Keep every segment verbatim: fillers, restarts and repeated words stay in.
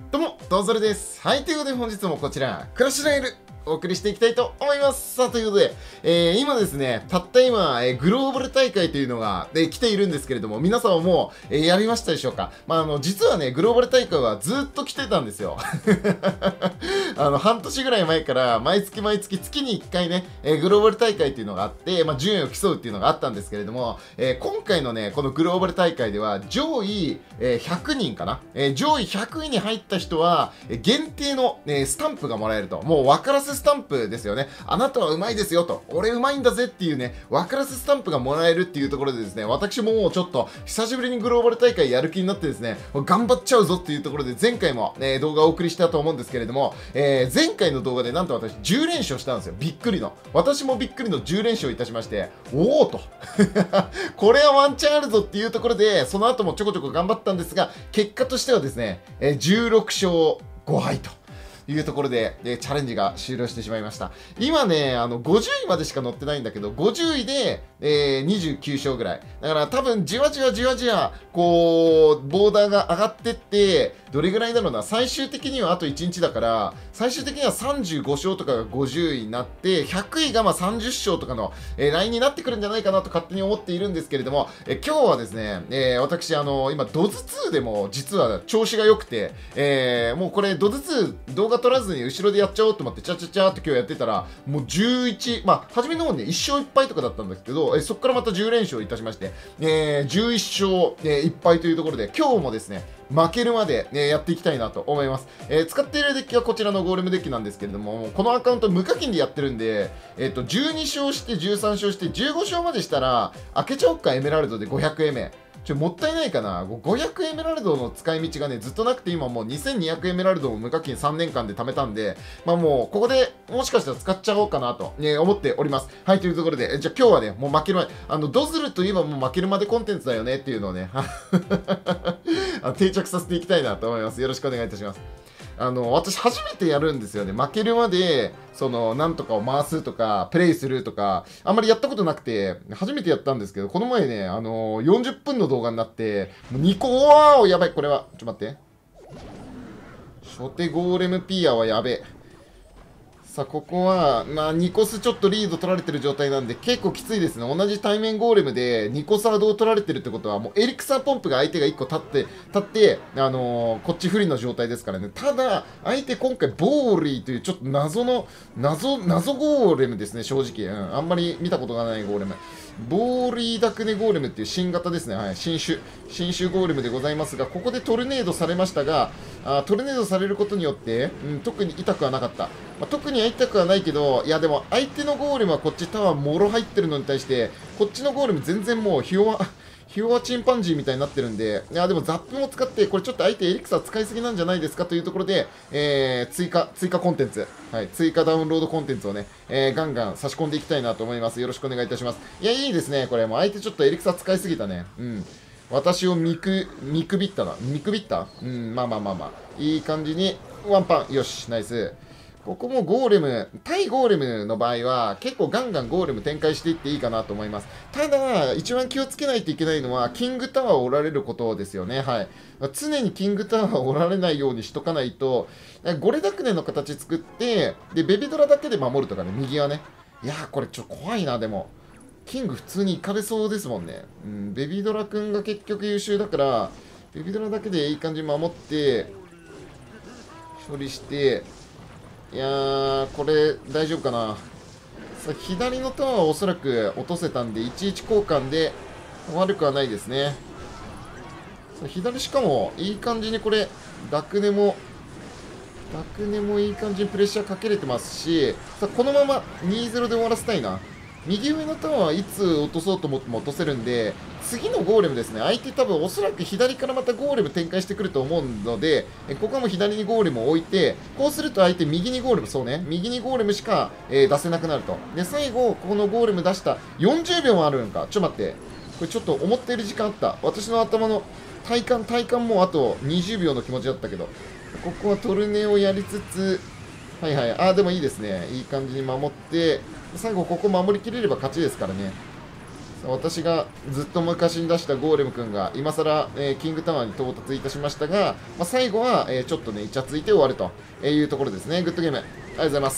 どうも、どうぞれです。はい、ということで本日もこちら、クラッシュライル、お送りしていきたいと思います。さあ、ということで、えー、今ですね、たった今、えー、グローバル大会というのが、で、来ているんですけれども、皆さんはもう、えー、やりましたでしょうか？まあ、あの、実はね、グローバル大会はずっと来てたんですよ。あの、半年ぐらい前から、毎月毎月、月にいっかいね、えー、グローバル大会っていうのがあって、まあ、順位を競うっていうのがあったんですけれども、えー、今回のね、このグローバル大会では、上位、えー、ひゃくにんかな、えー、上位ひゃくいに入った人は、えー、限定の、えー、スタンプがもらえると。もう、分からせスタンプですよね。あなたはうまいですよと。俺うまいんだぜっていうね、分からせスタンプがもらえるっていうところでですね、私ももうちょっと、久しぶりにグローバル大会やる気になってですね、頑張っちゃうぞっていうところで、前回も、えー、動画をお送りしたと思うんですけれども、えー、前回の動画でなんと私じゅう連勝したんですよ。びっくりの。私もびっくりのじゅう連勝いたしまして、おおと。これはワンチャンあるぞっていうところで、その後もちょこちょこ頑張ったんですが、結果としてはですね、えー、じゅうろく勝ご敗と。いうところで、で、チャレンジが終了してしまいました。今ね、あの、ごじゅういまでしか載ってないんだけど、ごじゅういで、えー、にじゅうきゅう勝ぐらい。だから多分、じわじわじわじわ、こう、ボーダーが上がってって、どれぐらいだろうな、最終的にはあといちにちだから、最終的にはさんじゅうご勝とかがごじゅういになって、ひゃくいがまあさんじゅっ勝とかの、えー、ラインになってくるんじゃないかなと勝手に思っているんですけれども、えー、今日はですね、えー、私、あの今、ドズツーでも実は調子が良くて、えー、もうこれ、ドズツー動画撮らずに後ろでやっちゃおうと思って、チャチャチャーって今日やってたら、もうじゅういち、まあ、初めの方ね、いっ勝いっ敗とかだったんですけど、えー、そこからまたじゅう連勝いたしまして、えー、じゅういち勝、えー、いっ敗というところで、今日もですね、負けるまで、ね、やっていきたいなと思います、えー、使っているデッキはこちらのゴーレムデッキなんですけれども、このアカウント無課金でやってるんで、えー、とじゅうに勝してじゅうさん勝してじゅうご勝までしたら開けちゃおっかエメラルドでごひゃくエメちょもったいないかな。ごひゃくエメラルドの使い道がねずっとなくて、今もうにせんにひゃくエメラルドを無課金さんねんかんで貯めたんで、まあもうここでもしかしたら使っちゃおうかなと、ね、思っております。はい、というところで、じゃあ今日はねもう負けるまで、あのドズルといえばもう負けるまでコンテンツだよねっていうのをねあ定着させていきたいなと思います。よろしくお願いいたします。あの私初めてやるんですよね。負けるまでそのなんとかを回すとかプレイするとかあんまりやったことなくて初めてやったんですけど、この前ねあのよんじゅっぷんの動画になってもうにこ、おーやばい、これはちょっと待って、初手ゴーレムピアはやべえ。さあここは、まあ、にコスちょっとリード取られてる状態なんで結構きついですね。同じ対面ゴーレムでにコサードを取られてるってことはもうエリクサーポンプが相手がいっこ立って立って、あのー、こっち不利の状態ですからね。ただ相手今回ボーリーというちょっと謎の謎謎ゴーレムですね、正直、うん、あんまり見たことがないゴーレム、ボーリーダクネゴーレムっていう新型ですね、はい、新種新種ゴーレムでございますが、ここでトルネードされましたが、あトルネードされることによって、うん、特に痛くはなかった、まあ、特に痛くはないけど、いやでも相手のゴーレムはこっちタワーもろ入ってるのに対してこっちのゴーレム全然もうひ弱ひ弱チンパンジーみたいになってるんで、いやでもザップも使ってこれちょっと相手エリクサー使いすぎなんじゃないですかというところで、えー、追加追加コンテンツ、はい、追加ダウンロードコンテンツをね、えー、ガンガン差し込んでいきたいなと思います。よろしくお願いいたします。いやいいですね、これもう相手ちょっとエリクサー使いすぎたね。うん、私を見く見くびったな見くびったうん、まあまあまあまあいい感じにワンパン、よしナイス。ここもゴーレム、対ゴーレムの場合は結構ガンガンゴーレム展開していっていいかなと思います。ただ、一番気をつけないといけないのは、キングタワーを折られることですよね。はい。常にキングタワーを折られないようにしとかないと、ゴレダクネの形作って、で、ベビドラだけで守るとかね、右はね。いやー、これちょっと怖いな、でも。キング普通に行かれそうですもんね。うん、ベビドラ君が結局優秀だから、ベビドラだけでいい感じに守って、処理して、いやー、これ大丈夫かな。さあ左のタワーはおそらく落とせたんでいちいち交換で悪くはないですね。さあ左しかもいい感じにこれダクネもダクネもいい感じにプレッシャーかけれてますし、さあこのまま にたいゼロ で終わらせたいな。右上のタワーはいつ落とそうと思っても落とせるんで、次のゴーレムですね、相手多分おそらく左からまたゴーレム展開してくると思うので、えここはもう左にゴーレムを置いて、こうすると相手右にゴーレム、そうね、右にゴーレムしか、えー出せなくなると。で、最後、このゴーレム出したよんじゅうびょうもあるんか。ちょっと待って。これちょっと思ったより時間あった。私の頭の体感、体感もあとにじゅうびょうの気持ちだったけど、ここはトルネをやりつつ、はいはい、あーでもいいですね。いい感じに守って、最後ここ守りきれれば勝ちですからね。 私がずっと昔に出したゴーレム君が今更、えー、キングタワーに到達いたしましたが、まあ、最後は、えー、ちょっとねイチャついて終わるというところですね。グッドゲームありがとうございます。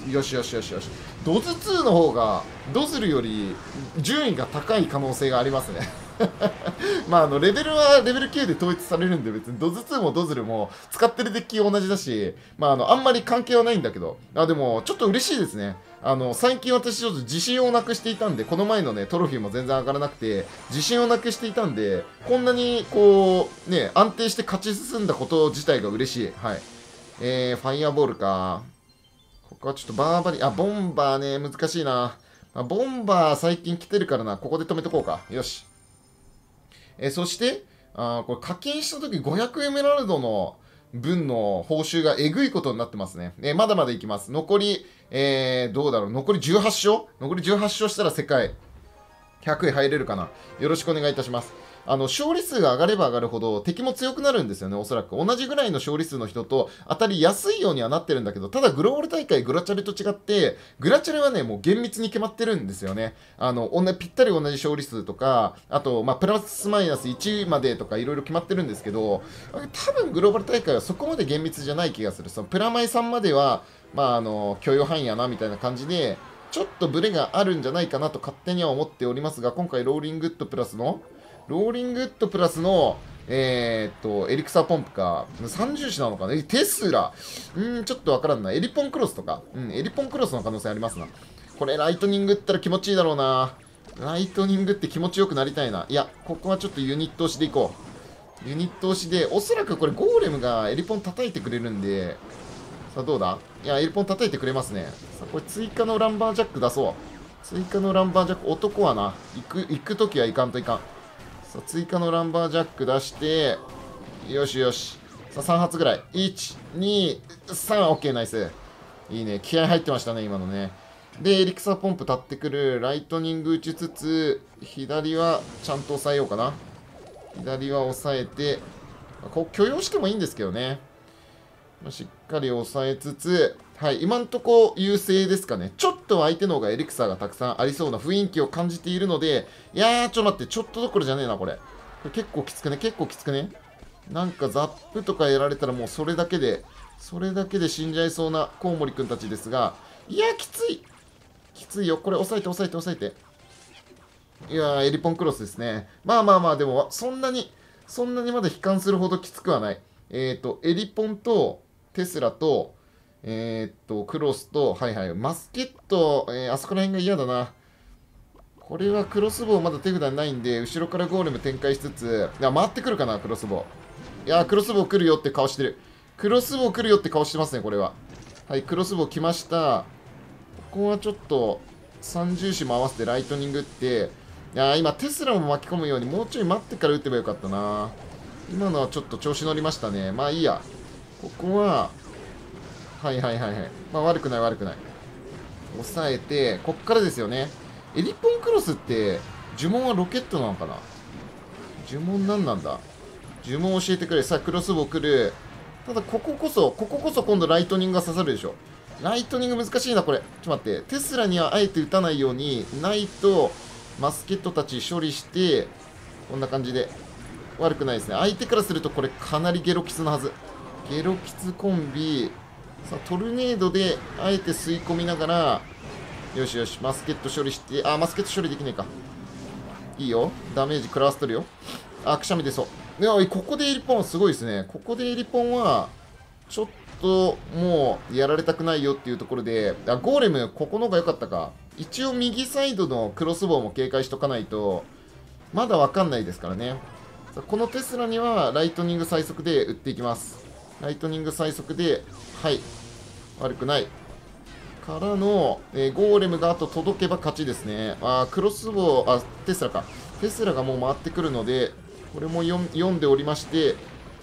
よしよしよしよし。ドズツーの方がドズルより順位が高い可能性がありますね。まああのレベルはレベルきゅうで統一されるんで別にドズツーもドズルも使ってるデッキ同じだし、まああのあんまり関係はないんだけど、あでもちょっと嬉しいですね。あの最近私ちょっと自信をなくしていたんで、この前のねトロフィーも全然上がらなくて自信をなくしていたんで、こんなにこうね安定して勝ち進んだこと自体が嬉しい。はい。えー、ファイアボールか。ここはちょっとバーバリ、あ、ボンバーね、難しいな。まあ、ボンバー最近来てるからな、ここで止めとこうか。よし。えー、そして、あこれ課金した時ごひゃくエメラルドの分の報酬がえぐいことになってますね。えー、まだまだいきます。残り、えー、どうだろう。残りじゅうはち勝残りじゅうはち勝したら世界ひゃくい入れるかな。よろしくお願いいたします。あの、勝利数が上がれば上がるほど敵も強くなるんですよね、おそらく。同じぐらいの勝利数の人と当たりやすいようにはなってるんだけど、ただグローバル大会グラチャレと違って、グラチャレはね、もう厳密に決まってるんですよね。あの、おんなぴったり同じ勝利数とか、あと、まあ、プラスマイナスいちまでとかいろいろ決まってるんですけど、多分グローバル大会はそこまで厳密じゃない気がする。そのプラマイさんまでは、まあ、あの、許容範囲やな、みたいな感じで、ちょっとブレがあるんじゃないかなと勝手には思っておりますが、今回ローリングッドプラスの、ローリングッドプラスの、えー、っと、エリクサーポンプか、さんじゅう種なのかな、テスラ、うん、ちょっとわからんな、エリポンクロスとか、うん、エリポンクロスの可能性ありますな。これ、ライトニングったら気持ちいいだろうな。ライトニングって気持ちよくなりたいな。いや、ここはちょっとユニット押しでいこう。ユニット押しで、おそらくこれ、ゴーレムがエリポン叩いてくれるんで、さあ、どうだいや、エリポン叩いてくれますね。さあ、これ、追加のランバージャック出そう。追加のランバージャック、男はな、行く、行くときはいかんといかん。さあ、追加のランバージャック出して、よしよし。さあ、さん発ぐらい。いち、に、さん、オッケー、ナイス。いいね。気合入ってましたね、今のね。で、エリクサーポンプ立ってくる。ライトニング打ちつつ、左はちゃんと抑えようかな。左は抑えて、こう許容してもいいんですけどね。しっかり抑えつつ、はい、今んとこ優勢ですかね。ちょっと相手の方がエリクサーがたくさんありそうな雰囲気を感じているので、いやー、ちょっと待って、ちょっとどころじゃねえな、これ。これ結構きつくね、結構きつくね。なんかザップとかやられたらもうそれだけで、それだけで死んじゃいそうなコウモリくんたちですが、いやー、きつい。きついよ。これ押さえて押さえて押さえて。いやー、エリポンクロスですね。まあまあまあ、でも、そんなに、そんなにまだ悲観するほどきつくはない。えっと、エリポンと、テスラと、えー、っと、クロスと、はいはい、マスケット、えー、あそこら辺が嫌だな。これはクロスボウまだ手札ないんで、後ろからゴーレム展開しつつ、いや、回ってくるかな、クロスボウ。いや、クロスボウ来るよって顔してる。クロスボウ来るよって顔してますね、これは。はい、クロスボウ来ました。ここはちょっと、三重視も合わせてライトニングって、いや、今、テスラも巻き込むように、もうちょい待ってから打てばよかったな。今のはちょっと調子乗りましたね。まあいいや。ここは、はいはいはいはい。まあ悪くない悪くない。抑えて、こっからですよね。エリポンクロスって、呪文はロケットなのかな。呪文何なんだ。呪文教えてくれ。さあ、クロスボウ来る。ただ、こここそ、こここそ今度ライトニングが刺さるでしょ。ライトニング難しいな、これ。ちょっと待って。テスラにはあえて打たないように、ナイト、マスケットたち処理して、こんな感じで。悪くないですね。相手からすると、これかなりゲロキツなはず。ゲロキツコンビ。さあ、トルネードで、あえて吸い込みながら、よしよし、マスケット処理して、あ、マスケット処理できねえか。いいよ。ダメージ食らわせとるよ。あ、くしゃみ出そう。いや、ここでエリポンすごいですね。ここでエリポンは、ちょっと、もう、やられたくないよっていうところで、あ、ゴーレム、ここの方が良かったか。一応、右サイドのクロスボウも警戒しとかないと、まだわかんないですからね。このテスラには、ライトニング最速で打っていきます。ライトニング最速で、はい。悪くない。からの、えー、ゴーレムがあと届けば勝ちですね。あ、クロスボウ、あ、テスラか。テスラがもう回ってくるので、これも読んでおりまして、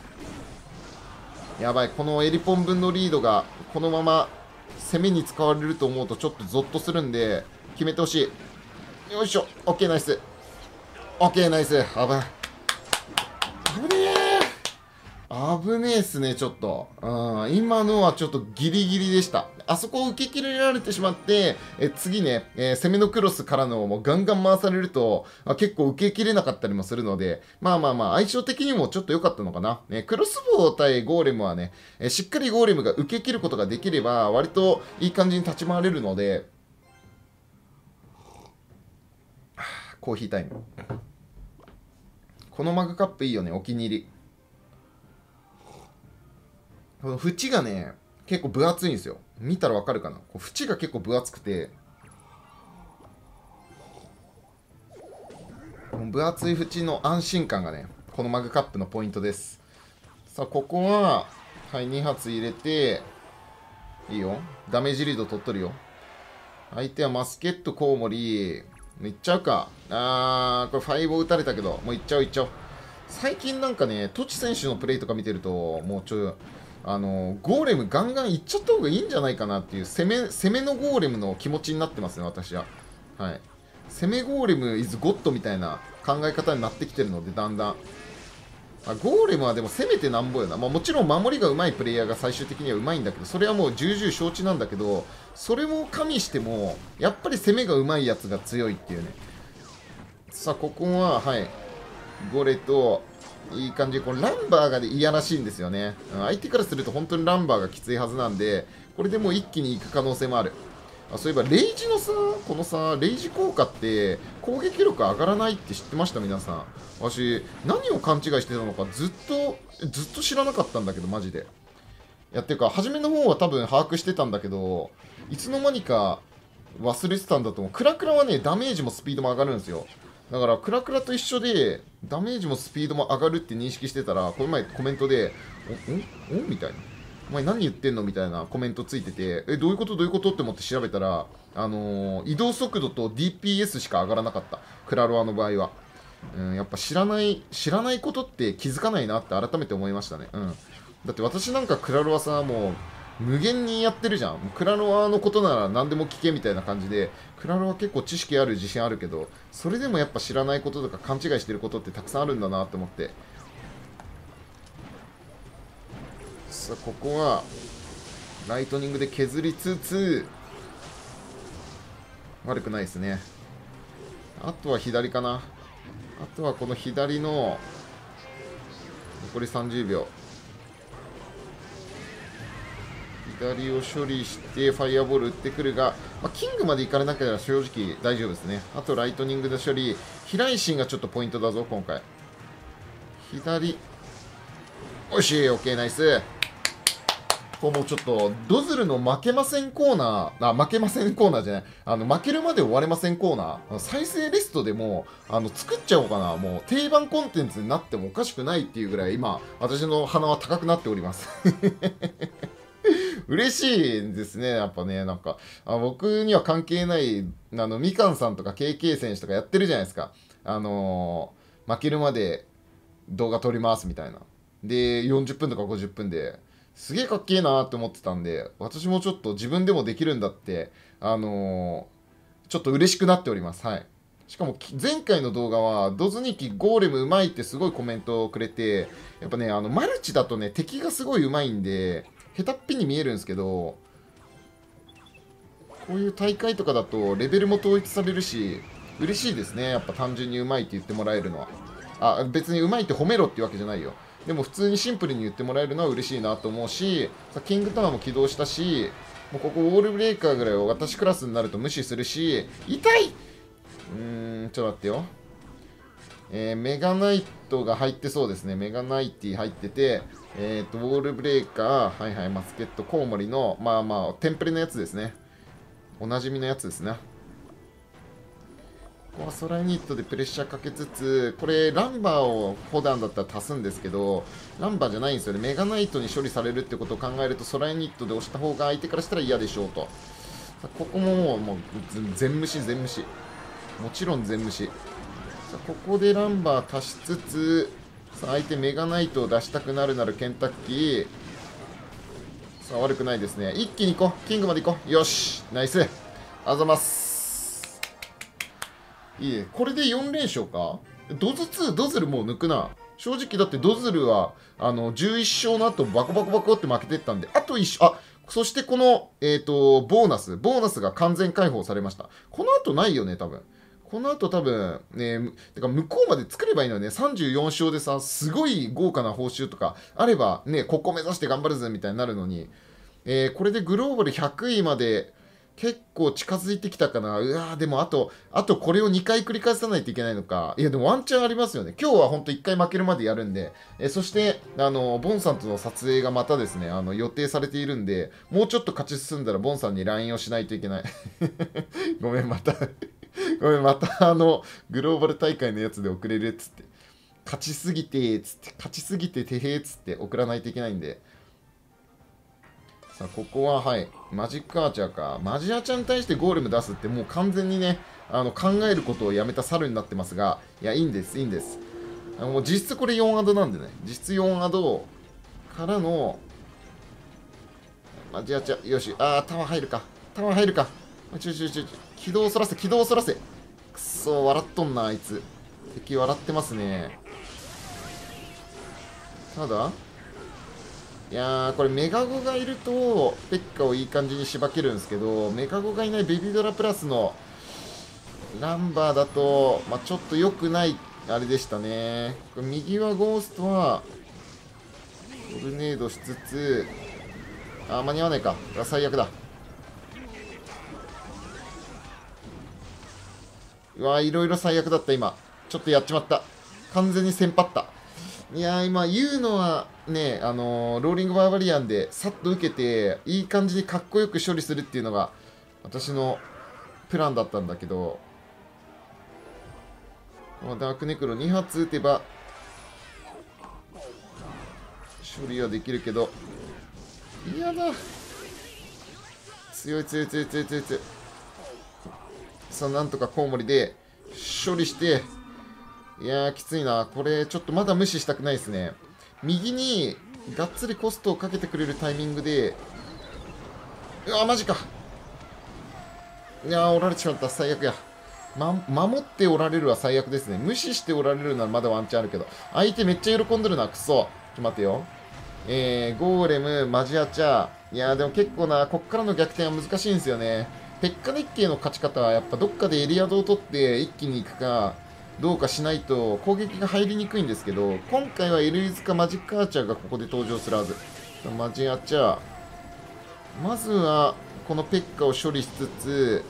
やばい、このエリポン分のリードが、このまま攻めに使われると思うとちょっとゾッとするんで、決めてほしい。よいしょ。オッケー、ナイス。オッケー、ナイス。危ない。危ね危ねえっすね、ちょっと。うん、今のはちょっとギリギリでした。あそこを受け切られてしまって、え次ね、えー攻めのクロスからのもうガンガン回されると、あ結構受け切れなかったりもするので、まあまあまあ、相性的にもちょっと良かったのかな。ね、クロスボウ対ゴーレムはね、えーしっかりゴーレムが受け切ることができれば、割といい感じに立ち回れるので、コーヒータイム。このマグカップいいよね、お気に入り。この縁がね、結構分厚いんですよ。見たらわかるかな。こう縁が結構分厚くて、この分厚い縁の安心感がね、このマグカップのポイントです。さあ、ここは、はい、に発入れて、いいよ。ダメージリード取っとるよ。相手はマスケットコウモリ。いっちゃうか。あー、これファイブを打たれたけど、もういっちゃおういっちゃおう。最近なんかね、トチ選手のプレイとか見てると、もうちょ、あのゴーレムガンガンいっちゃった方がいいんじゃないかなっていう攻め攻めのゴーレムの気持ちになってますね、私は。はい。攻めゴーレム is ゴッドみたいな考え方になってきてるので、だんだん。あゴーレムはでも攻めてなんぼよな。まあ、もちろん守りが上手いプレイヤーが最終的には上手いんだけど、それはもう重々承知なんだけど、それも加味しても、やっぱり攻めが上手いやつが強いっていうね。さあ、ここは、はい。ゴレと、いい感じで、このランバーがいやらしいんですよね。相手からすると本当にランバーがきついはずなんで、これでもう一気に行く可能性もある。あそういえば、レイジのさ、このさ、レイジ効果って攻撃力上がらないって知ってました、皆さん。私、何を勘違いしてたのかずっと、ずっと知らなかったんだけど、マジで。いや、っていうか、初めの方は多分把握してたんだけど、いつの間にか忘れてたんだと思う。クラクラはね、ダメージもスピードも上がるんですよ。だから、クラクラと一緒で、ダメージもスピードも上がるって認識してたら、この前コメントで、お、んおみたいな。お前何言ってんのみたいなコメントついてて、え、どういうことどういうことって思って調べたら、あのー移動速度と ディーピーエス しか上がらなかった。クラロワの場合は。うん、やっぱ知らない、知らないことって気づかないなって改めて思いましたね。うん。だって私なんかクラロワさ、もう、無限にやってるじゃん。クラロワのことなら何でも聞けみたいな感じで、クラロワ結構知識ある自信あるけど、それでもやっぱ知らないこととか勘違いしてることってたくさんあるんだなって思って。さあ、ここは、ライトニングで削りつつ、悪くないですね。あとは左かな。あとはこの左の、残りさんじゅうびょう。左を処理してファイアボール打ってくるが、まあ、キングまで行かれなければ正直大丈夫ですね。あとライトニングで処理、飛来心がちょっとポイントだぞ、今回。左、おいしい、OK、ナイス。こうもうちょっと、ドズルの負けませんコーナー、あ、負けませんコーナーじゃない、あの、負けるまで終われませんコーナー、再生リストでもう、あの、作っちゃおうかな。もう、定番コンテンツになってもおかしくないっていうぐらい、今、私の鼻は高くなっております。嬉しいですね、やっぱね、なんか、あ僕には関係ない、あの、みかんさんとか ケーケー 選手とかやってるじゃないですか。あのー負けるまで動画撮りますみたいな。で、よんじゅっぷんとかごじゅっぷんで、すげえかっけえなーって思ってたんで、私もちょっと自分でもできるんだって、あのーちょっと嬉しくなっております。はい。しかも前回の動画はドズニキゴーレムうまいってすごいコメントをくれて、やっぱね、あのマルチだとね、敵がすごいうまいんで、下手っぴに見えるんですけど、こういう大会とかだとレベルも統一されるし、嬉しいですね。やっぱ単純にうまいって言ってもらえるのは。あ、別にうまいって褒めろってわけじゃないよ。でも普通にシンプルに言ってもらえるのは嬉しいなと思うし、さキングタワーも起動したし、もうここウォールブレーカーぐらいを私クラスになると無視するし、痛いうーん、ちょっと待ってよ。えー、メガナイトが入ってそうですね。メガナイティ入ってて、えっ、ー、と、ウォールブレーカー、はいはい、マスケット、コウモリの、まあまあ、テンプレのやつですね。おなじみのやつですね。ここはソライニットでプレッシャーかけつつ、これ、ランバーを普段だったら足すんですけど、ランバーじゃないんですよね。メガナイトに処理されるってことを考えると、ソライニットで押した方が相手からしたら嫌でしょうと。ここももう、もう全無視、全無視。もちろん全無視。さあここでランバー足しつつ、さあ相手メガナイトを出したくなるならケンタッキー。さあ悪くないですね。一気に行こう。キングまで行こう。よし。ナイス。あざます。いいね。これでよん連勝か。ドズツー、ドズルもう抜くな。 正直だってドズルはあのじゅういっ勝の後バコバコバコって負けてったんで、あといっ勝、あ、そしてこの、えーと、ボーナス、ボーナスが完全解放されました。この後ないよね、多分。この後多分、ね、てか向こうまで作ればいいのね、さんじゅうよん勝でさ、すごい豪華な報酬とかあれば、ね、ここ目指して頑張るぜみたいになるのに、えー、これでグローバルひゃくいまで結構近づいてきたかな。うわー、でもあと、あとこれをにかい繰り返さないといけないのか。いや、でもワンチャンありますよね。今日はほんといっかい負けるまでやるんで、えー、そして、あの、ボンさんとの撮影がまたですね、あの、予定されているんで、もうちょっと勝ち進んだらボンさんに ライン をしないといけない。ごめん、またごめん、またあの、グローバル大会のやつで送れるっつって、勝ちすぎて、つって、勝ちすぎててへーっつって送らないといけないんで、さあ、ここは、はい、マジックアーチャーか。マジアチャーに対してゴーレム出すって、もう完全にね、あの考えることをやめた猿になってますが、いや、いいんです、いいんです。あのもう実質これよんアドなんでね、実質よんアドからの、マジアチャー、よし、あー、弾入るか、弾入るか。ちょちょちょ、軌道をそらせ、軌道をそらせ。くっそー、笑っとんな、あいつ。敵笑ってますね。ただ、いやー、これメガゴがいるとペッカをいい感じにしばけるんですけど、メガゴがいないベビドラプラスのランバーだと、まあ、ちょっと良くないあれでしたね。これ右はゴーストはトルネードしつつ、あー、間に合わないか、最悪だ。うわー、いろいろ最悪だった。今ちょっとやっちまった。完全に先発った。いやー、今言うのはね、あのー、ローリングバーバリアンでさっと受けていい感じにかっこよく処理するっていうのが私のプランだったんだけど、ダークネクロに発撃てば処理はできるけど、嫌だ、強い強い強い強い強い強い。さあ、なんとかコウモリで処理して、いやー、きついな。これちょっとまだ無視したくないですね。右にがっつりコストをかけてくれるタイミングで、うわ、マジか。いやー、おられちまった。最悪や。ま、守っておられるは最悪ですね。無視しておられるならまだワンチャンあるけど、相手めっちゃ喜んでるな。くそ。ちょっと待ってよ。えー、ゴーレム、マジアチャー。いやー、でも結構な、こっからの逆転は難しいんですよね。ペッカデッキの勝ち方はやっぱどっかでエリアドを取って一気に行くかどうかしないと攻撃が入りにくいんですけど、今回はエルイズかマジックアーチャーがここで登場するはず。マジアーチャー、まずはこのペッカを処理しつつ、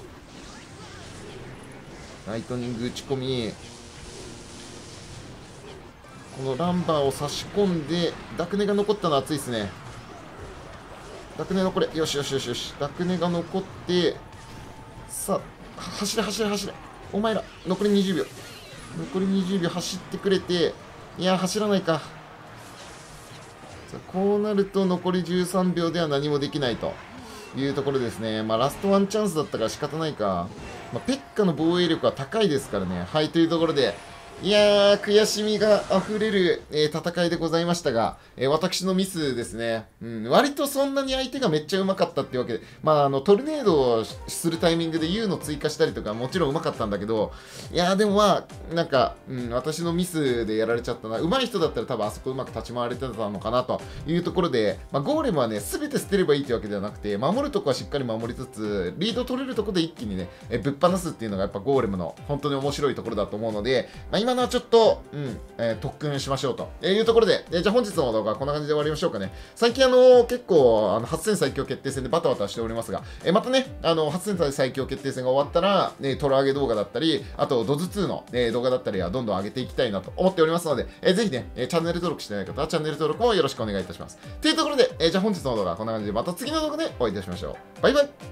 ライトニング打ち込み、このランバーを差し込んで、ダクネが残ったのは熱いですね。ダクネ残れ、よしよしよしよし、ダクネが残って、さあ、走れ走れ走れ、お前ら、残りにじゅうびょう。残りにじゅうびょう走ってくれて、いや、走らないか。さあ、こうなると残りじゅうさんびょうでは何もできないというところですね。まあ、ラストワンチャンスだったから仕方ないか。まあ、ペッカの防衛力は高いですからね。はい、というところで、いやー、悔しみがあふれる、えー、戦いでございましたが、えー、私のミスですね。うん、割とそんなに相手がめっちゃうまかったっていうわけで、まあ、あの、トルネードをするタイミングで U の追加したりとか、もちろんうまかったんだけど、いやー、でもまあ、なんか、うん、私のミスでやられちゃったな。上手い人だったら多分あそこうまく立ち回れてたのかなというところで、まあ、ゴーレムはね、すべて捨てればいいというわけではなくて、守るとこはしっかり守りつつ、リード取れるとこで一気にね、えー、ぶっ放すっていうのがやっぱゴーレムの本当に面白いところだと思うので、まあ、今のはちょっと、うん、えー、特訓しましょうというところで、えー、じゃあ本日の動画はこんな感じで終わりましょうかね。最近あのー、結構あの初戦最強決定戦でバタバタしておりますが、えー、またね、あの初戦最強決定戦が終わったら、ね、トロ上げ動画だったり、あとドズツーの、えー、動画だったりはどんどん上げていきたいなと思っておりますので、えー、ぜひね、えー、チャンネル登録してない方はチャンネル登録もよろしくお願いいたします。というところで、えー、じゃあ本日の動画はこんな感じでまた次の動画でお会いいたしましょう。バイバイ。